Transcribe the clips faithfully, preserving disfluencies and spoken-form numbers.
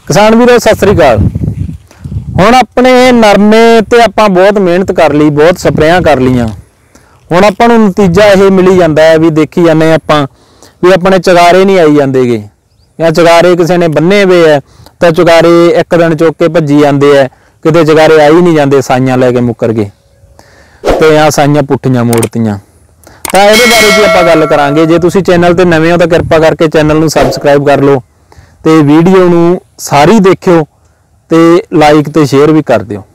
किसान वीरो सत श्री अकाल। हुण अपने नरमे ते आपां बहुत मेहनत कर ली, बहुत स्प्रेयां कर लियां। हुण आपां नूं नतीजा यह मिली जांदा है भी देखी जाने आपां भी अपने चगारे नहीं आई जांदे गे, या चगारे किसी ने बन्ने हुए है तो चगारे एक दिन चुक के भज्जी जाते हैं, किते चगारे आई नहीं जाते साइयां लैके मुकर गए तो या साइयां पुट्ठियां मोड़तियां। तो ये बारे जी आप गल करांगे। जे तुसीं चैनल ते नवे हो तो कृपा करके चैनल नूं सबसक्राइब कर लो तो वीडियो नूं सारी देखियो तो लाइक तो शेयर भी कर दिओ।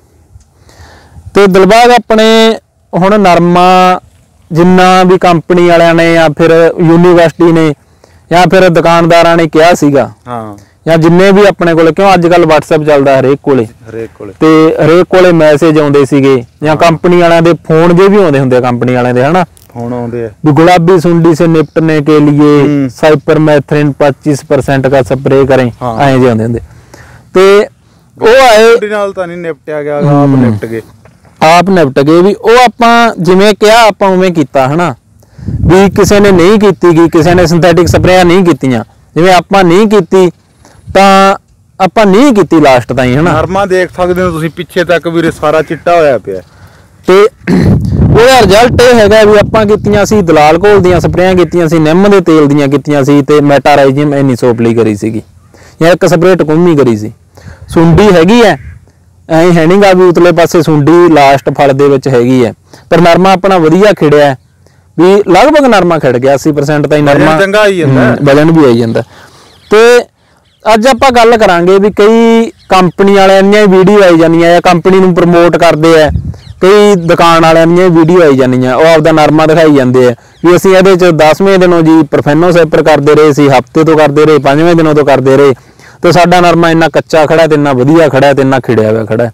तो दिलबाग अपने हुण नरमा जिन्ना भी कंपनी वालियां ने या फिर यूनीवर्सिटी ने या फिर दुकानदारां ने कहा सीगा, हाँ, या जिन्ने भी अपने कोले, क्यों अजकल WhatsApp चलदा हरेक कोले हरेक कोले ते हरेक कोले मैसेज आउंदे सीगे या कंपनी वालियां दे फोन जे भी आउंदे हुंदे कंपनी वालियां दे, हना फोन आउंदे है भी गुलाबी सुंडी से निपटने के लिए साइपरमेथ्रिन पच्चीस परसेंट का स्प्रे करें, ऐ जे आउंदे हुंदे। ते ਉਹ ਆਏ ਨਾਲ ਤਾਂ ਨਹੀਂ ਨਿਪਟਿਆ ਗਿਆ, ਆਪ ਨਿਪਟ ਗਏ ਆਪ ਨਿਪਟ ਗਏ ਵੀ ਉਹ ਆਪਾਂ ਜਿਵੇਂ ਕਿਹਾ ਆਪਾਂ ਉਵੇਂ ਕੀਤਾ, ਹਨਾ ਵੀ ਕਿਸੇ ਨੇ ਨਹੀਂ ਕੀਤੀ ਗਈ, ਕਿਸੇ ਨੇ ਸਿੰਥੈਟਿਕ ਸਪਰੇਆਂ ਨਹੀਂ ਕੀਤੀਆਂ, ਜਿਵੇਂ ਆਪਾਂ ਨਹੀਂ ਕੀਤੀ ਤਾਂ ਆਪਾਂ ਨਹੀਂ ਕੀਤੀ ਲਾਸਟ ਤਾਈਂ, ਹਨਾ ਨਰਮਾ ਦੇਖ ਸਕਦੇ ਹੋ ਤੁਸੀਂ ਪਿੱਛੇ ਤੱਕ ਵੀਰੇ ਸਾਰਾ ਚਿੱਟਾ ਹੋਇਆ ਪਿਆ ਤੇ ਉਹਦਾ ਰਿਜ਼ਲਟ ਇਹ ਹੈਗਾ ਵੀ ਆਪਾਂ ਕੀਤੀਆਂ ਸੀ ਦਲਾਲ ਘੋਲ ਦੀਆਂ ਸਪਰੇਆਂ ਕੀਤੀਆਂ ਸੀ, ਨਿੰਮ ਦੇ ਤੇਲ ਦੀਆਂ ਕੀਤੀਆਂ ਸੀ ਤੇ ਮੈਟਾਰਾਈਜ਼ਮ ਐਨੀਸੋਪਲੀ ਕਰੀ ਸੀਗੀ ਜਾਂ ਇੱਕ ਸਪਰੇਅ ਟਕੂਮੀ ਕਰੀ ਸੀ। सुंडी हैगी है ऐ है नहीं गा भी उतले पासे सुंडी लास्ट फल दे विच हैगी है, पर नरमा अपना वधिया खिड़िया भी लगभग नरमा खिड़ गया अस्सी परसेंट ताईं नरमा चंगा आई जांदा, वजन भी आई जांदा। ते अज आपां गल करांगे भी कई कंपनी वालियां दी वीडियो आई जांदियां या कंपनी नूं प्रमोट करदे आ, कई दुकान वालियां दी वीडियो आई जांदियां ਉਹ ਆਪਦਾ नरमा दिखाई जांदे आ भी असीं इहदे च दसवें दिनों जी प्रोफेनो सैपर करदे रहे सी, हफ्ते तो करदे रहे, पंजवें दिनों तो करदे रहे तो साडा नरमा इन्ना कच्चा खड़ा है, इन्ना वधिया खड़ा है, इन्ना खिड़िया हुआ खड़ा है।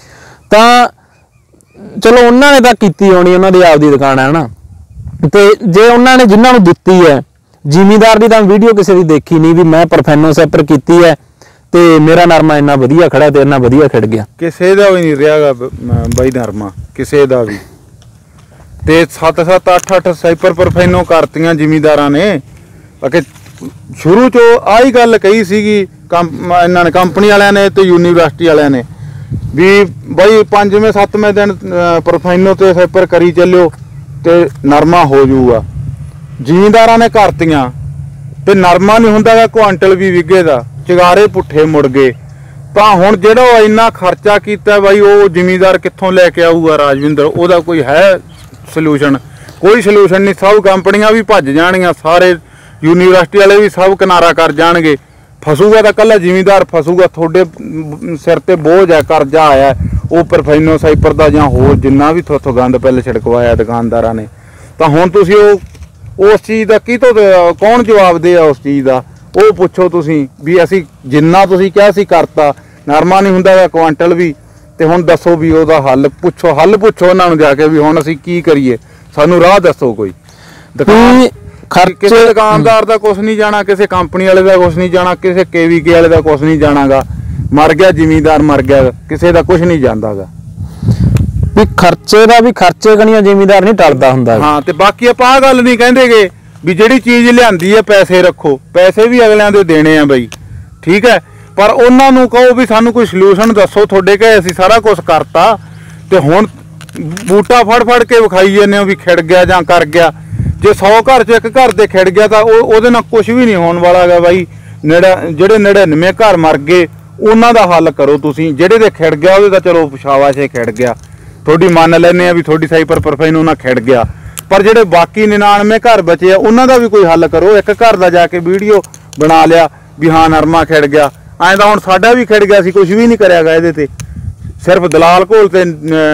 तो चलो उन्होंने तो कीती होनी, उन्होंने आपकी दुकान है ना, तो जे उन्होंने जिन्होंने दिती है जिमीदार की तो वीडियो किसी की देखी नहीं भी मैं प्रोफेनो सैपर की है तो मेरा नरमा इन्ना वधिया खड़ा तो इन्ना वधिया खिड़ गया। किसी का भी नहीं रहा बई नरमा, किसी का भी तो सत्त सत्त अठ अठ सैपर प्रोफेनो करतियां जिमीदारां ने। बाकी शुरू चो आई गल कही सीगी इन्होंने कंपनी वालियां ने तो यूनीवर्सिटी वालियां ने भी बई पंजवें सत्तवें दिन प्रोफेनो ते सैपर करी चलो तो नरमा हो जाऊगा। जिमीदारां ने करतियां ते नरमा नहीं हुंदा क्वांटल भी विगे दा, चगारे पुट्ठे मुड़ गए। तो हुण जिहड़ा इन्ना खर्चा कीता बई वो जिमीदार कित्थों लैके आऊगा राजविंदर, ओहदा कोई है सलूशन? कोई सलूशन नहीं। सब कंपनियां भी भज जाणियां, सारे यूनीवर्सिटी वाले भी सब किनारा कर जाएंगे, फसूगा तो कला जिमीदार फसूगा। थोड़े सिर ते बोझ है, करजा आया वो प्रोफेनो सैपर का जां होर जिन्ना भी थोथों गंद पहले छिड़कवाया दुकानदारां ने। तो हुण तुसीं उस चीज़ का की तो कौन जवाब दे उस चीज़ का, वो पुछो तुसीं भी असीं जिन्ना तुसीं कहा सी करता, नरमा नहीं हुंदा क्वांटल भी, तो हुण दसो भी ओहदा हल पुछो, हल पुछो उन्हां नूं जाके भी हुण असीं की करिए, सानूं राह दसो। कोई दुकान किसी दुकानदार का कुछ नहीं जाना, किसी कंपनी वाले का कुछ नहीं जाना, किसी के वी के वाले का कुछ नहीं जाना गा। मर गया जिमीदार मर गया, किसी का कुछ नहीं जाता गा। भी खर्चे का भी खर्चे कनिया जिमीदार नहीं टलदा हुंदा। हाँ, तो बाकी आप आ गल नहीं कहिंदे गे भी जिहड़ी चीज़ लिआंदी है पैसे रखो, पैसे भी अगलियां दे देने हैं बई, ठीक है, पर उन्हां नूं कहो भी सानूं कोई सलूशन दसो, तुहाडे कहे असीं सारा कुछ करता ते हुण बूटा फड़ फड़ के विखाई जांदे हो भी खिड़ गया जां कर गया। जे सौ घर च एक घर से खिड़ गया तो वो कुछ भी नहीं होने वाला है बई। नेड़ा जेडे नड़िनवे घर मर गए उन्हों का हल करो तुसीं, जेडे दे खिड़ गया वो चलो पिछावा से खिड़ गया, थोड़ी मान लैने भी थोड़ी सैपर प्रोफेनो ना खिड़ गया, पर जेडे बाकी निन्यानवे घर बचे उन्हों का भी कोई हल करो। एक घर का जाके वीडियो बना लिया भी हाँ नरमा खिड़ गया, ऐ तो हुण साडा भी खिड़ गया, कुछ भी नहीं करिया इहदे ते, सिर्फ दलाल घोल ते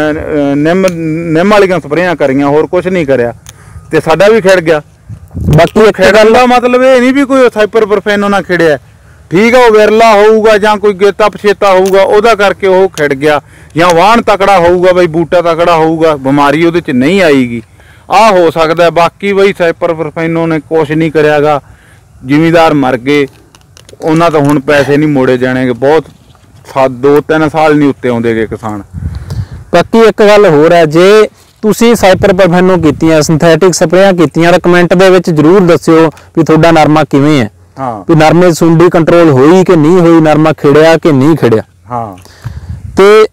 निम निम वालियां स्प्रेयां करियां, होर कुछ नहीं करिया ते साडा भी खिड़ गया। बाकी खिड़न का मतलब ये नहीं भी कोई सैपर प्रोफेनो ना खिड़िया, ठीक है, वो विरला होऊगा जां कोई गेता पछेता होऊगा ओहदा करके वो खिड़ गया, या वाहन तकड़ा होऊगा बई बूटा तकड़ा होऊगा, बीमारी उहदे च नहीं आएगी, आ हो सकता है। बाकी बई सैपर प्रोफेनो ने कुछ नहीं करियागा, जिमीदार मर गए, उन्हां तो हुण पैसे नहीं मोड़े जाने, बहुत दो तीन साल नहीं उत्ते आउंदे गे किसान। बाकी एक गल होर है, जे तुसीं सैपर प्रोफेनो कीतियां, सिंथैटिक स्प्रेयां कीतियां, कमेंट दे विच जरूर दस्सिओ भी तुहाडा नरमा किवें है। ਹਾਂ ਵੀ ਨਰਮੇ ਸੁੰਡੀ ਕੰਟਰੋਲ ਹੋਈ ਕਿ ਨਹੀਂ ਹੋਈ, ਨਰਮਾ ਖਿੜਿਆ ਕਿ ਨਹੀਂ ਖਿੜਿਆ। ਹਾਂ ਤੇ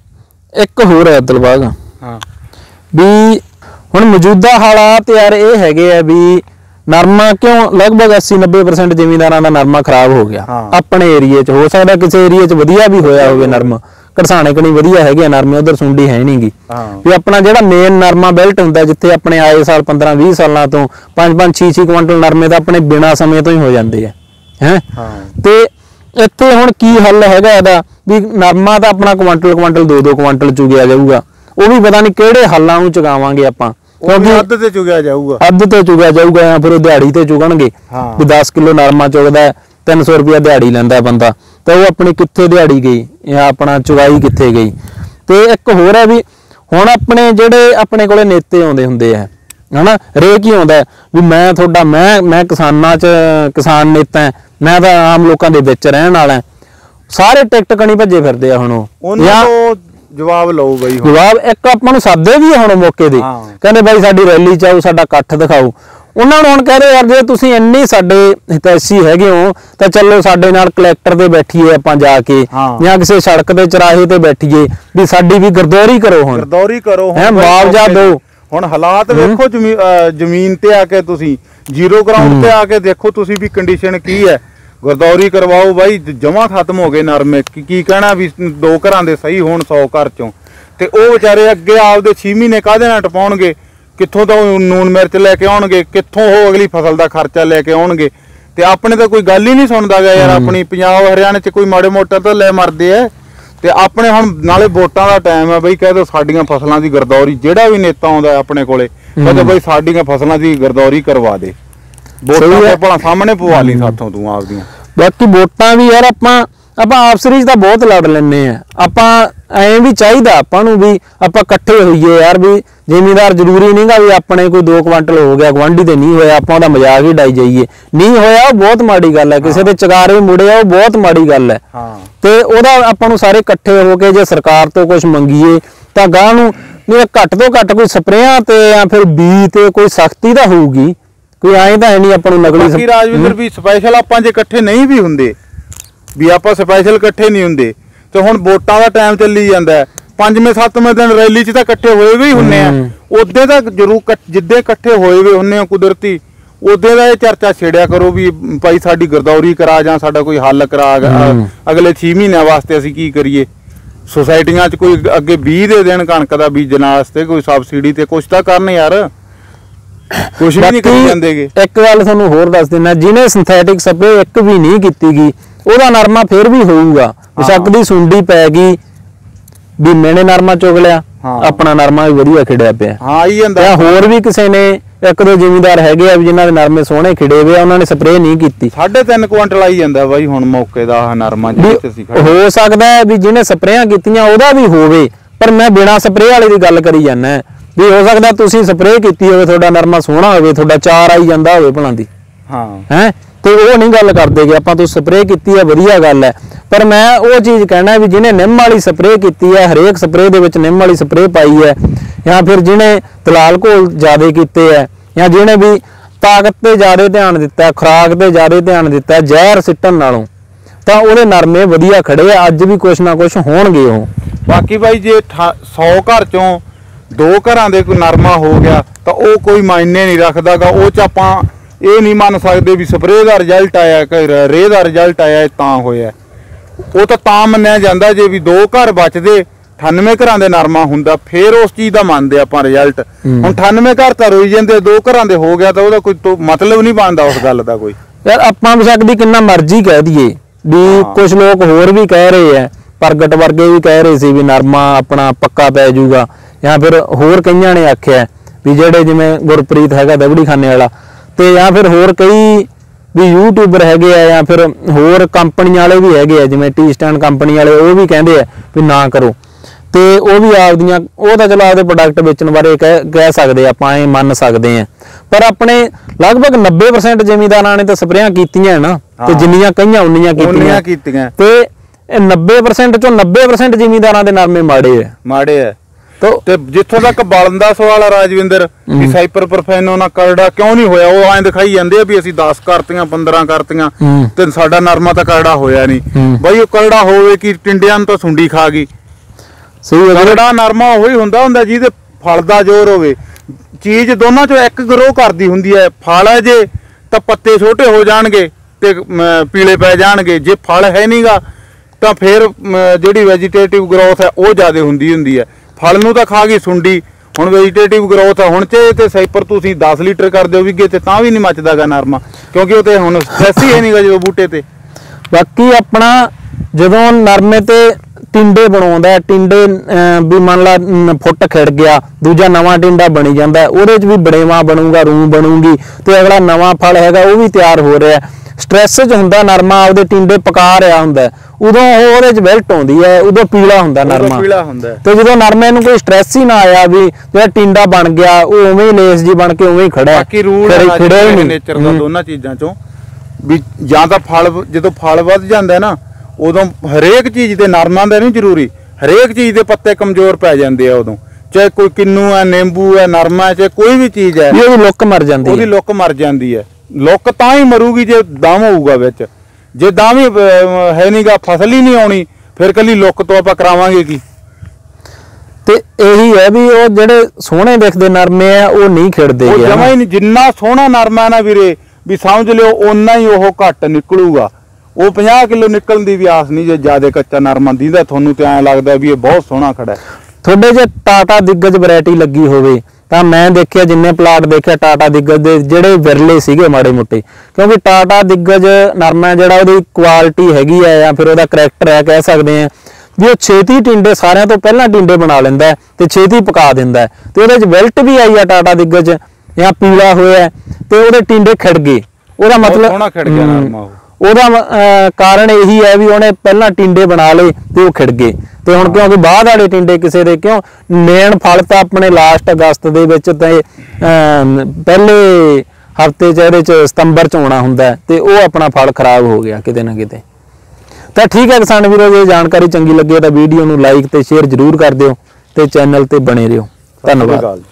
ਇੱਕ ਹੋਰ ਹੈ ਦਿਲਬਾਗ ਹਾਂ ਵੀ ਹੁਣ ਮੌਜੂਦਾ ਹਾਲਾਤ ਯਾਰ ਇਹ ਹੈਗੇ ਆ ਵੀ ਨਰਮਾ ਕਿਉਂ ਲਗਭਗ अस्सी नब्बे परसेंट ਜ਼ਿਮੀਂਦਾਰਾਂ ਦਾ ਨਰਮਾ ਖਰਾਬ ਹੋ ਗਿਆ ਆਪਣੇ ਏਰੀਏ 'ਚ। ਹੋ ਸਕਦਾ ਕਿਸੇ ਏਰੀਏ 'ਚ ਵਧੀਆ ਵੀ ਹੋਇਆ ਹੋਵੇ ਨਰਮਾ, ਘਰਸਾਣੇ ਕਣੀ ਵਧੀਆ ਹੈਗੇ ਨਰਮੇ, ਉਧਰ ਸੁੰਡੀ ਹੈ ਨਹੀਂਗੀ। ਵੀ ਆਪਣਾ ਜਿਹੜਾ ਮੇਨ ਨਰਮਾ ਬੈਲਟ ਹੁੰਦਾ ਜਿੱਥੇ ਆਪਣੇ ਆਏ ਸਾਲ ਪੰਦਰਾਂ ਵੀਹ ਸਾਲਾਂ ਤੋਂ ਪੰਜ ਪੰਜ ਛੇ ਛੇ ਕੁਇੰਟਲ ਨਰਮੇ ਤਾਂ ਆਪਣੇ ਬਿਨਾਂ ਸਮੇਂ ਤੋਂ ਹੀ ਹੋ ਜਾਂਦੇ ਆ ਹੈ। ਤੇ ਇੱਥੇ ਹੁਣ ਕੀ ਹੱਲ ਹੈਗਾ ਇਹਦਾ ਵੀ ਨਰਮਾ ਤਾਂ ਆਪਣਾ ਕੁਇੰਟਲ ਕੁਇੰਟਲ ਦੋ ਦੋ ਕੁਇੰਟਲ ਚੁਗਿਆ ਜਾਊਗਾ, ਉਹ ਵੀ ਪਤਾ ਨਹੀਂ ਕਿਹੜੇ ਹੱਲਾਂ ਨੂੰ ਚੁਗਾਵਾਂਗੇ ਆਪਾਂ, ਕਿਉਂਕਿ ਅੱਧ ਤੇ ਚੁਗਿਆ ਜਾਊਗਾ ਅੱਧ ਤੇ ਚੁਗਿਆ ਜਾਊਗਾ ਜਾਂ ਫਿਰ ਉਹ ਦਿਹਾੜੀ ਤੇ ਚੁਗਣਗੇ ਵੀ ਦਸ ਕਿਲੋ ਨਰਮਾ ਚੁਗਦਾ ਤਿੰਨ ਸੌ ਰੁਪਇਆ ਦਿਹਾੜੀ ਲੈਂਦਾ ਬੰਦਾ, ਤਾਂ ਉਹ ਆਪਣੀ ਕਿੱਥੇ ਦਿਹਾੜੀ ਗਈ ਜਾਂ ਆਪਣਾ ਚੁਗਾਈ ਕਿੱਥੇ ਗਈ। ਤੇ ਇੱਕ ਹੋਰ ਹੈ ਵੀ ਹੁਣ ਆਪਣੇ ਜਿਹੜੇ ਆਪਣੇ ਕੋਲੇ ਨੇਤੇ ਆਉਂਦੇ ਹੁੰਦੇ ਆ ਹਨਾ, ਹਰੇਕ ਹੀ ਆਉਂਦਾ ਵੀ ਮੈਂ ਤੁਹਾਡਾ ਮੈਂ ਮੈਂ ਕਿਸਾਨਾਂ 'ਚ ਕਿਸਾਨ ਨੇਤਾ, ਮੈਂ ਤਾਂ ਆਮ ਲੋਕਾਂ ਦੇ ਵਿੱਚ ਰਹਿਣ ਵਾਲਾ, ਸਾਰੇ ਟਿਕਟ ਕਣੀ ਭੱਜੇ ਫਿਰਦੇ ਆ। ਹੁਣ ਉਹਨਾਂ ਤੋਂ ਜਵਾਬ ਲਓ ਬਈ, ਜਵਾਬ ਇੱਕ ਆਪਾਂ ਨੂੰ ਸਾਦੇ ਵੀ ਹੁਣ ਮੌਕੇ ਦੇ ਕਹਿੰਦੇ ਬਾਈ ਸਾਡੀ ਰੈਲੀ 'ਚ ਆਓ, ਸਾਡਾ ਇਕੱਠ ਦਿਖਾਓ। ਉਹਨਾਂ ਨੂੰ ਹੁਣ ਕਹਿੰਦੇ ਯਾਰ ਜੇ ਤੁਸੀਂ ਇੰਨੀ ਸਾਡੇ ਹਿਤੈਸ਼ੀ ਹੈਗੇ ਹੋ ਤਾਂ ਚਲੋ ਸਾਡੇ ਨਾਲ ਕਲੈਕਟਰ ਤੇ ਬੈਠੀਏ ਆਪਾਂ ਜਾ ਕੇ, ਜਾਂ ਕਿਸੇ ਸੜਕ ਦੇ ਚਰਾਹੇ ਤੇ ਬੈਠੀਏ ਵੀ ਸਾਡੀ ਵੀ ਗਰਦੌਰੀ ਕਰੋ, ਹੁਣ ਗਰਦੌਰੀ ਕਰੋ, ਹੈ ਮੁਆਵਜ਼ਾ ਦਿਓ। ਹੁਣ ਹਾਲਾਤ ਵੇਖੋ ਜ਼ਮੀਨ ਤੇ ਆ ਕੇ, ਤੁਸੀਂ ਜ਼ੀਰੋ ਗਰਾਊਂਡ ਤੇ ਆ ਕੇ ਦੇਖੋ ਤੁਸੀਂ ਵੀ ਕੰਡੀਸ਼ਨ ਕੀ ਹੈ। ਗਰਦੌਰੀ ਕਰਵਾਓ ਬਾਈ, ਜਮਾ ਖਤਮ ਹੋ ਗਏ ਨਰਮੇ। ਕੀ ਕਹਿਣਾ ਵੀ ਦੋ ਘਰਾਂ ਦੇ ਸਹੀ ਹੋਣ ਸੌ ਘਰ ਚੋਂ, ਤੇ ਉਹ ਵਿਚਾਰੇ ਅੱਗੇ ਆਪਦੇ ਛੇ ਮਹੀਨੇ ਕਾਹਦੇ ਨਾਲ ਟਪਾਉਣਗੇ, ਕਿੱਥੋਂ ਤੋਂ ਨੂਨ ਮਿਰਚ ਲੈ ਕੇ ਆਉਣਗੇ, ਕਿੱਥੋਂ ਉਹ ਅਗਲੀ ਫਸਲ ਦਾ ਖਰਚਾ ਲੈ ਕੇ ਆਉਣਗੇ। ਤੇ ਆਪਣੇ ਤਾਂ ਕੋਈ ਗੱਲ ਹੀ ਨਹੀਂ ਸੁਣਦਾ ਗਾ ਯਾਰ, ਆਪਣੀ ਪੰਜਾਬ ਹਰਿਆਣੇ 'ਚ ਕੋਈ ਮਾੜੇ ਮੋਟਾ ਤਾਂ ਲੈ ਮਰਦੇ ਆ, ਤੇ ਆਪਣੇ ਹੁਣ ਨਾਲੇ ਵੋਟਾਂ ਦਾ ਟਾਈਮ ਹੈ ਬਈ, ਕਹਿ ਦੋ ਸਾਡੀਆਂ ਫਸਲਾਂ ਦੀ ਗਰਦੌਰੀ, ਜਿਹੜਾ ਵੀ ਨੇਤਾ ਆਉਂਦਾ ਆਪਣੇ ਕੋਲੇ ਕਹਿੰਦਾ ਬਈ ਸਾਡੀਆਂ ਫਸਲਾਂ ਦੀ ਗਰਦੌਰੀ ਕਰਵਾ ਦੇ, ਵੋਟਾਂ ਤੇ ਭਲਾ ਸਾਹਮਣੇ ਪਵਾ ਲਈ ਸਾਥੋਂ ਤੂੰ ਆਪਦੀਆਂ। ਬਾਕੀ ਵੋਟਾਂ ਵੀ ਯਾਰ ਆਪਾਂ ਆਪਾਂ ਆਪਸ ਵਿੱਚ ਤਾਂ ਬਹੁਤ ਲੜ ਲੈਂਦੇ ਆ, ਆਪਾਂ ਐਂ ਵੀ ਚਾਹੀਦਾ ਆਪਾਂ ਨੂੰ ਵੀ ਆਪਾਂ ਇਕੱਠੇ ਹੋਈਏ ਯਾਰ, ਵੀ ਜ਼ਿਮੀਂਦਾਰ ਜ਼ਰੂਰੀ ਨਹੀਂਗਾ ਵੀ ਆਪਣੇ ਕੋਈ ਦੋ ਕੁਇੰਟਲ ਹੋ ਗਿਆ ਗੁਆਂਢੀ ਤੇ ਨਹੀਂ ਹੋਇਆ ਆਪਾਂ ਉਹਦਾ ਮਜ਼ਾਕ ਹੀ ਡਾਈ ਜਾਈਏ, ਨਹੀਂ ਹੋਇਆ ਉਹ ਬਹੁਤ ਮਾੜੀ ਗੱਲ ਹੈ, ਕਿਸੇ ਦੇ ਚਗਾਰੇ ਮੁੜਿਆ ਉਹ ਬਹੁਤ ਮਾੜੀ ਗੱਲ ਹੈ। ਤੇ ਉਹਦਾ ਆਪਾਂ ਨੂੰ ਸਾਰੇ ਇਕੱਠੇ ਹੋ ਕੇ ਜੇ ਸਰਕਾਰ ਤੋਂ ਕੁਝ ਮੰਗੀਏ ਤਾਂ ਗਾਂ ਨੂੰ ਨਹੀਂ ਘੱਟ ਤੋਂ ਘੱਟ ਕੋਈ ਸਪਰੇਆਂ ਤੇ ਜਾਂ ਫਿਰ ਬੀ ਤੇ ਕੋਈ ਸਖਤੀ ਤਾਂ ਹੋਊਗੀ, ਕੋਈ ਐਂ ਤਾਂ ਹੈ ਨਹੀਂ ਆਪਾਂ ਨੂੰ ਨਕਲੀ। ਰਾਜਵਿੰਦਰ ਵੀ ਸਪੈਸ਼ਲ ਆਪਾਂ ਜੇ ਇਕੱਠੇ ਨਹੀਂ ਵੀ ਹੁੰਦੇ, ਵੀ ਆਪਾਂ ਸਪੈਸ਼ਲ ਇਕੱਠੇ ਨਹੀਂ ਹੁੰਦੇ, ਤੇ ਹੁਣ ਵੋਟਾਂ ਦਾ ਟਾਈਮ ਚੱਲੀ ਜਾਂਦਾ, ਪੰਜਵੇਂ ਸੱਤਵੇਂ ਦਿਨ ਰੈਲੀ 'ਚ ਤਾਂ ਇਕੱਠੇ ਹੋਏ ਵੀ ਹੁੰਨੇ ਆ, ਉਹਦੇ ਤਾਂ ਜ਼ਰੂਰ ਜਿੱਦੇ ਇਕੱਠੇ ਹੋਏ ਵੀ ਹੁੰਨੇ ਆ ਕੁਦਰਤੀ, ਉਹਦੇ ਦਾ ਇਹ ਚਰਚਾ ਛੇੜਿਆ ਕਰੋ ਵੀ ਭਾਈ ਸਾਡੀ ਗਰਦੌਰੀ ਕਰਾ ਜਾਂ ਸਾਡਾ ਕੋਈ ਹੱਲ ਕਰਾ, ਅਗਲੇ ਛੇ ਮਹੀਨਿਆਂ ਵਾਸਤੇ ਅਸੀਂ ਕੀ ਕਰੀਏ। ਸੁਸਾਇਟੀਆਂ 'ਚ ਕੋਈ ਅੱਗੇ ਬੀਜ ਦੇ ਦੇਣ ਕਣਕ ਦਾ ਬੀਜਣ ਵਾਸਤੇ, ਕੋਈ ਸਬਸਿਡੀ ਤੇ ਕੁਛ ਤਾਂ ਕਰਨ ਯਾਰ, ਕੁਛ ਵੀ ਨਹੀਂ ਕਰੀ ਜਾਂਦੇਗੇ। ਇੱਕ ਗੱਲ ਤੁਹਾਨੂੰ ਹੋਰ ਦੱਸ ਦਿੰਦਾ, ਜਿਹਨੇ ਸਿੰਥੈਟਿਕ ਸਪਰੇ ਇੱਕ ਵੀ ਨਹੀਂ ਕੀਤੀ ਗਈ ਉਹਦਾ ਨਰਮਾ ਫੇਰ ਵੀ ਹੋਊਗਾ, ਬੇਸ਼ੱਕ ਦੀ ਸੁੰਡੀ ਪੈ ਗਈ ਵੀ ਮੈਨੇ ਨਰਮਾ ਚੁਗ ਲਿਆ, ਆਪਣਾ ਨਰਮਾ ਵੀ ਵਧੀਆ ਖਿੜਿਆ ਪਿਆ। ਹਾਂ ਆਈ ਜਾਂਦਾ। ਹੋਰ ਵੀ ਕਿਸੇ ਨੇ ਇੱਕ ਦੋ ਜ਼ਿਮੀਂਦਾਰ ਹੈਗੇ ਆ ਜਿਨ੍ਹਾਂ ਦੇ ਨਰਮੇ ਸੋਹਣੇ ਖਿੜੇ ਵੇ ਆ, ਉਹਨਾਂ ਨੇ ਸਪਰੇਅ ਨਹੀਂ ਕੀਤੀ, ਸਾਢੇ ਤਿੰਨ ਕੁਇੰਟਲ ਆਈ ਜਾਂਦਾ ਬਾਈ ਹੁਣ ਮੌਕੇ ਦਾ ਨਰਮਾ। ਹੋ ਸਕਦਾ ਹੈ ਵੀ ਜਿਹਨੇ ਸਪਰੇਆਂ ਕੀਤੀਆਂ ਉਹਦਾ ਵੀ ਹੋਵੇ, ਪਰ ਮੈਂ ਬਿਨਾਂ ਸਪਰੇਅ ਵਾਲੇ ਦੀ ਗੱਲ ਕਰੀ ਜਾਂਦਾ ਵੀ ਹੋ ਸਕਦਾ ਤੁਸੀਂ ਸਪਰੇਅ ਕੀਤੀ ਹੋਵੇ, ਤੁਹਾਡਾ ਨਰਮਾ ਸੋਹਣਾ ਹੋਵੇ, ਤੁਹਾਡਾ ਚਾਰ ਆਈ ਜਾਂਦਾ ਹੋਵੇ ਭਲਾਂ ਦੀ, ਹਾਂ ਹੈ ਤੇ ਉਹ ਨਹੀਂ ਗੱਲ ਕਰਦੇ ਕਿ ਆਪਾਂ ਤੂੰ ਸਪਰੇਅ ਕੀਤੀ ਹੈ ਵਧੀਆ ਗੱਲ ਹੈ। ਪਰ ਮੈਂ ਉਹ ਚੀਜ਼ ਕਹਿਣਾ ਵੀ ਜਿਹਨੇ ਨਿੰਮ ਵਾਲੀ ਸਪਰੇਅ ਕੀਤੀ ਹੈ, ਹਰੇਕ ਸਪਰੇਅ ਦੇ ਵਿੱਚ ਨਿੰਮ ਵਾਲੀ ਸਪਰੇਅ ਪਾਈ ਹੈ, ਜਾਂ ਫਿਰ ਜਿਹਨੇ ਤਲਾਲ ਘੋਲ ਜ਼ਿਆਦਾ ਕੀਤੇ ਹੈ, ਜਾਂ ਜਿਹਨੇ ਵੀ ਤਾਕਤ ਤੇ ਜ਼ਿਆਦਾ ਧਿਆਨ ਦਿੱਤਾ, ਖੁਰਾਕ ਤੇ ਜ਼ਿਆਦਾ ਧਿਆਨ ਦਿੱਤਾ ਜ਼ਹਿਰ ਸਿੱਟਣ ਨਾਲੋਂ, ਤਾਂ ਉਹਦੇ ਨਰਮੇ ਵਧੀਆ ਖੜੇ ਆ, ਅੱਜ ਵੀ ਕੁਛ ਨਾ ਕੁਛ ਹੋਣਗੇ ਉਹ। ਬਾਕੀ ਬਾਈ ਜੇ ਸੌ ਘਰ ਚੋਂ ਦੋ ਘਰਾਂ ਦੇ ਕੋਈ ਨਰਮਾ ਹੋ ਗਿਆ ਤਾਂ ਉਹ ਕੋਈ ਮਾਇਨੇ ਨਹੀਂ ਰੱਖਦਾ ਗਾ, ਉਹ 'ਚ ਆਪਾਂ ਇਹ ਨਹੀਂ ਮੰਨ ਸਕਦੇ ਵੀ ਸਪਰੇਅ ਦਾ ਰਿਜ਼ਲਟ ਆਇਆ ਕਿ ਰੇਹ ਦਾ ਰਿਜ਼ਲਟ ਆਇਆ ਤਾਂ ਹੋਇਆ, ਉਹ ਤਾਂ ਤਾਂ ਮੰਨਿਆ ਜਾਂਦਾ ਜੇ ਵੀ ਦੋ ਘਰ ਬਚਦੇ ਅਠਾਨਵੇਂ ਘਰਾਂ ਦੇ ਨਰਮਾ ਹੁੰਦਾ ਫੇਰ ਉਸ ਚੀਜ਼ ਦਾ ਮੰਨਦੇ ਆਪਾਂ ਰਿਜ਼ਲਟ। ਹੁਣ ਅਠਾਨਵੇਂ ਘਰ ਤਾਂ ਰੋਈ ਜਾਂਦੇ, ਦੋ ਘਰਾਂ ਦੇ ਹੋ ਗਿਆ ਤਾਂ ਉਹਦਾ ਕੋਈ ਮਤਲਬ ਨਹੀਂ ਬਣਦਾ ਉਸ ਗੱਲ ਦਾ ਕੋਈ। ਯਾਰ ਆਪਾਂ ਬੇਸ਼ੱਕ ਦੀ ਕਿੰਨਾ ਮਰਜ਼ੀ ਕਹਿ ਦਈਏ ਵੀ ਕੁਝ ਲੋਕ ਹੋਰ ਵੀ ਕਹਿ ਰਹੇ ਆ, ਪ੍ਰਗਟ ਵਰਗੇ ਵੀ ਕਹਿ ਰਹੇ ਸੀ ਵੀ ਨਰਮਾ ਆਪਣਾ ਪੱਕਾ ਪੈ ਜਾਊਗਾ, ਜਾਂ ਫਿਰ ਹੋਰ ਕਈਆਂ ਨੇ ਆਖਿਆ ਵੀ ਜਿਹੜੇ ਜਿਵੇਂ ਗੁਰਪ੍ਰੀਤ ਹੈਗਾ ਦਗੜੀ ਖਾਨੇ ਵਾਲਾ, ਤੇ ਜਾਂ ਫਿਰ ਹੋਰ ਕਈ ਵੀ ਯੂਟਿਊਬਰ ਹੈਗੇ ਆ, ਜਾਂ ਫਿਰ ਹੋਰ ਕੰਪਨੀਆਂ ਵਾਲੇ ਵੀ ਹੈਗੇ ਆ ਜਿਵੇਂ ਟੀ ਸਟੈਂਡ ਕੰਪਨੀ ਵਾਲੇ, ਉਹ ਵੀ ਕਹਿੰਦੇ ਆ ਵੀ ਨਾ ਕਰੋ। ਤੇ ਉਹ ਵੀ ਆਪਦੀਆਂ, ਉਹ ਤਾਂ ਚਲੋ ਆਪਦੇ ਪ੍ਰੋਡਕਟ ਵੇਚਣ ਬਾਰੇ ਕਹਿ ਕਹਿ ਸਕਦੇ ਆਪਾਂ, ਐਂ ਮੰਨ ਸਕਦੇ ਆ, ਪਰ ਆਪਣੇ ਲਗਭਗ ਨੱਬੇ ਪ੍ਰਸੈਂਟ ਜ਼ਿਮੀਂਦਾਰਾਂ ਨੇ ਤਾਂ ਸਪਰੇਆਂ ਕੀਤੀਆਂ ਨਾ, ਤੇ ਜਿੰਨੀਆਂ ਕਹੀਆਂ ਉਨੀਆਂ ਕੀਤੀਆਂ, ਤੇ ਨੱਬੇ ਪ੍ਰਸੈਂਟ ਚੋਂ ਨੱਬੇ ਪ੍ਰਸੈਂਟ ਜ਼ਿਮੀਂਦਾਰਾਂ ਦੇ ਨਰਮੇ ਮਾੜੇ ਆ ਮਾੜੇ ਆ ਤੋ ਤੇ ਜਿੱਥੋਂ ਤੱਕ ਬਲਨ ਦਾ ਸਵਾਲ ਆ ਰਾਜਵਿੰਦਰ ਵੀ ਸਾਈਪਰ ਪਰਫੈਨੋ ਨਾਲ ਕਰੜਾ ਕਿਉਂ ਨਹੀਂ ਹੋਇਆ, ਉਹ ਐਂ ਦਿਖਾਈ ਜਾਂਦੇ ਆ ਵੀ ਅਸੀਂ ਦਸ ਕਰਤੀਆਂ ਪੰਦਰਾਂ ਕਰਤੀਆਂ ਤੇ ਸਾਡਾ ਨਰਮਾ ਤਾਂ ਕਰੜਾ ਹੋਇਆ ਨਹੀਂ। ਬਈ ਉਹ ਕਰੜਾ ਹੋਵੇ ਕਿ ਟਿੰਡਿਆਂ ਨੂੰ ਤਾਂ ਸੁੰਡੀ ਖਾ ਗਈ। ਸਹੀ ਹੈ, ਕਰੜਾ ਨਰਮਾ ਉਹੀ ਹੁੰਦਾ ਹੁੰਦਾ ਜਿਹਦੇ ਫਲ ਦਾ ਜ਼ੋਰ ਹੋਵੇ। ਚੀਜ਼ ਦੋਨਾਂ ਚੋਂ ਇੱਕ ਗਰੋ ਕਰਦੀ ਹੁੰਦੀ ਹੈ। ਫਲ ਹੈ ਜੇ ਤਾਂ ਪੱਤੇ ਛੋਟੇ ਹੋ ਜਾਣਗੇ ਤੇ ਪੀਲੇ ਪੈ ਜਾਣਗੇ, ਜੇ ਫਲ ਹੈ ਨਹੀਂਗਾ ਤਾਂ ਫਿਰ ਜਿਹੜੀ ਵੈਜੀਟੇਟਿਵ ਗਰੋਥ ਹੈ ਉਹ ਜ਼ਿਆਦਾ ਹੁੰਦੀ ਹੁੰਦੀ ਹੈ। ਫਲ ਨੂੰ ਤਾਂ ਖਾ ਗਈ ਸੁੰਡੀ, ਹੁਣ ਵੈਜੀਟੇਟਿਵ ਗਰੋਥ ਹੈ। ਹੁਣ ਚ ਤੇ ਸਾਈਪਰ ਤੁਸੀਂ ਦਸ ਲੀਟਰ ਕਰ ਦਿਓ ਵਿਗੇ ਤੇ ਤਾਂ ਵੀ ਨਹੀਂ ਮੱਚਦਾਗਾ ਨਰਮਾ, ਕਿਉਂਕਿ ਉਹ ਤੇ ਹੁਣ ਸਟ੍ਰੈਸ ਹੀ ਹੈ ਨਹੀਂਗਾ ਜਦੋਂ ਬੂਟੇ ਤੇ। ਬਾਕੀ ਆਪਣਾ ਜਦੋਂ ਨਰਮੇ ਤੇ ਟਿੰਡੇ ਬਣਾਉਂਦਾ, ਟਿੰਡੇ ਵੀ ਮੰਨ ਲਾ ਫੁੱਟ ਖਿੜ ਗਿਆ, ਦੂਜਾ ਨਵਾਂ ਟਿੰਡਾ ਬਣੀ ਜਾਂਦਾ, ਉਹਦੇ 'ਚ ਵੀ ਬੜੇਵਾ ਬਣੂਗਾ, ਰੂੰ ਬਣੂਗੀ ਤੇ ਅਗਲਾ ਨਵਾਂ ਫਲ ਹੈਗਾ ਉਹ ਵੀ ਤਿਆਰ ਹੋ ਰਿਹਾ। ਸਟ੍ਰੈਸ 'ਚ ਹੁੰਦਾ ਨਰਮਾ, ਆਪਦੇ ਟਿੰਡੇ ਪਕਾ ਰਿਹਾ ਹੁੰਦਾ, ਉਦੋਂ ਉਹ ਉਹਦੇ 'ਚ ਵਿਲਟ ਆਉਂਦੀ ਹੈ, ਉਦੋਂ ਪੀਲਾ ਹੁੰਦਾ ਨਰਮਾ। ਪੀਲਾ ਹੁੰਦਾ ਤੇ ਜਦੋਂ ਨਰਮੇ ਨੂੰ ਕੋਈ ਸਟ੍ਰੈਸ ਹੀ ਨਾ ਆਇਆ ਵੀ ਜਿਹੜਾ ਟਿੰਡਾ ਬਣ ਗਿਆ ਉਹ ਉਵੇਂ ਹੀ ਲੇਸ ਜੀ ਬਣ ਕੇ ਉਵੇਂ ਹੀ ਖੜਾ। ਬਾਕੀ ਰੂਲ ਹੈ ਨੇਚਰ ਦਾ ਦੋਨਾਂ ਚੀਜ਼ਾਂ ਚੋਂ ਵੀ ਜਾਂ ਤਾਂ ਫਲ ਜਦੋਂ ਫਲ ਵੱਧ ਜਾਂਦਾ ਨਾ ਉਦੋਂ ਹਰੇਕ ਚੀਜ਼ ਦੇ ਨਰਮਾਂ ਦਾ ਨਹੀਂ ਜ਼ਰੂਰੀ, ਹਰੇਕ ਚੀਜ਼ ਦੇ ਪੱਤੇ ਕਮਜ਼ੋਰ ਪੈ ਜਾਂਦੇ ਆ ਉਦੋਂ, ਚਾਹੇ ਕੋਈ ਕਿੰਨੂ ਹੈ, ਨਿੰਬੂ ਹੈ, ਨਰਮਾ ਹੈ, ਚਾਹੇ ਕੋਈ ਵੀ ਚੀਜ਼ ਹੈ, ਉਹਦੀ ਲੁੱਕ ਮਰ ਜਾਂਦੀ ਹੈ। ਉਹਦੀ ਲੁੱਕ ਮਰ ਜਾਂਦੀ ਹੈ। ਲੁੱਕ ਤਾਂ ਹੀ ਮਰੂਗੀ ਜੇ ਦਮ ਹੋਊਗਾ ਵਿੱਚ, ਜੇ ਦਮ ਹੀ ਹੈ ਨਹੀਂਗਾ, ਫਸਲ ਹੀ ਨਹੀਂ ਆਉਣੀ, ਫਿਰ ਕੱਲੀ ਲੁੱਕ ਤੋਂ ਆਪਾਂ ਕਰਾਵਾਂਗੇ ਕੀ। ਤੇ ਇਹੀ ਹੈ ਵੀ ਉਹ ਜਿਹੜੇ ਸੋਹਣੇ ਦਿਖਦੇ ਨਰਮੇ ਆ ਉਹ ਨਹੀਂ ਖਿੜਦੇ, ਉਹ ਜਮਾ ਹੀ ਨਹੀਂ। ਜਿੰਨਾ ਸੋਹਣਾ ਨਰਮਾ ਨਾ ਵੀਰੇ ਵੀ ਸਮਝ ਲਿਓ ਓਨਾ ਹੀ ਉਹ ਘੱਟ ਨਿਕਲੂਗਾ। ਉਹ ਪੰਜਾਹ ਕਿਲੋ ਨਿਕਲਣ ਦੀ ਵੀ ਆਸ ਨਹੀਂ ਜੇ ਜਿਆਦਾ ਕੱਚਾ ਨਰਮਾ ਦੀਦਾ ਤੁਹਾਨੂੰ ਤੇ ਐਂ ਲੱਗਦਾ ਵੀ ਇਹ ਬਹੁਤ ਸੋਹਣਾ ਖੜਾ ਹੈ। ਤੁਹਾਡੇ ਜੇ ਟਾਟਾ ਦਿੱਗਜ ਵੈਰਾਈਟੀ ਲੱਗੀ ਹੋਵੇ ਤਾਂ ਮੈਂ ਦੇਖਿਆ ਜਿੰਨੇ ਪਲਾਟ ਦੇਖਿਆ ਟਾਟਾ ਦਿੱਗਜ ਦੇ ਜਿਹੜੇ ਵਿਰਲੇ ਸੀਗੇ ਮਾੜੇ ਮੋਟੇ, ਕਿਉਂਕਿ ਟਾਟਾ ਦਿੱਗਜ ਨਰਮਾ ਜਿਹੜਾ ਉਹਦੀ ਕੁਆਲਿਟੀ ਹੈਗੀ ਹੈ ਜਾਂ ਫਿਰ ਉਹਦਾ ਕਰੈਕਟਰ ਹੈ ਕਹਿ ਸਕਦੇ ਆ ਵੀ ਉਹ ਛੇਤੀ ਟਿੰਡੇ ਸਾਰਿਆਂ ਤੋਂ ਪਹਿਲਾਂ ਟਿੰਡੇ ਬਣਾ ਲੈਂਦਾ ਤੇ ਛੇਤੀ ਪਕਾ ਦਿੰਦਾ, ਤੇ ਉਹਦੇ 'ਚ ਵਿਲਟ ਵੀ ਆਈ ਆ ਟਾਟਾ ਦਿੱਗਜ ਜਾਂ ਪੀਲਾ ਹੋਇਆ ਤੇ ਉਹਦੇ ਟਿੰਡੇ ਖਿੜ ਗਏ। ਉਹਦਾ ਮਤਲਬ ਸੋਹਣਾ ਖਿੜ ਗਿਆ ਨਰਮਾ ਉਹ। ਉਹਦਾ ਕਾਰਨ ਇਹੀ ਹੈ ਵੀ ਉਹਨੇ ਪਹਿਲਾਂ ਟਿੰਡੇ ਬਣਾ ਲਏ ਤੇ ਉਹ ਖਿੜ ਗਏ। ਤੇ ਹੁਣ ਕਿਉਂਕਿ ਬਾਅਦ ਵਾਲੇ ਟਿੰਡੇ ਕਿਸੇ ਦੇ ਕਿਉਂ ਮੇਨ ਫਲ ਤਾਂ ਆਪਣੇ ਲਾਸਟ ਅਗਸਤ ਦੇ ਵਿੱਚ ਤੇ ਪਹਿਲੇ ਹਫਤੇ 'ਚ ਇਹਦੇ 'ਚ ਸਤੰਬਰ 'ਚ ਆਉਣਾ ਹੁੰਦਾ ਤੇ ਉਹ ਆਪਣਾ ਫਲ ਖਰਾਬ ਹੋ ਗਿਆ ਕਿਤੇ ਨਾ ਕਿਤੇ। ਤਾਂ ਠੀਕ ਹੈ ਕਿਸਾਨ ਵੀਰੋ, ਜੇ ਜਾਣਕਾਰੀ ਚੰਗੀ ਲੱਗੇ ਤਾਂ ਵੀਡੀਓ ਨੂੰ ਲਾਈਕ ਤੇ ਸ਼ੇਅਰ ਜ਼ਰੂਰ ਕਰ ਦਿਓ ਤੇ ਚੈਨਲ ਤੇ ਬਣੇ ਰਹੋ। ਧੰਨਵਾਦ।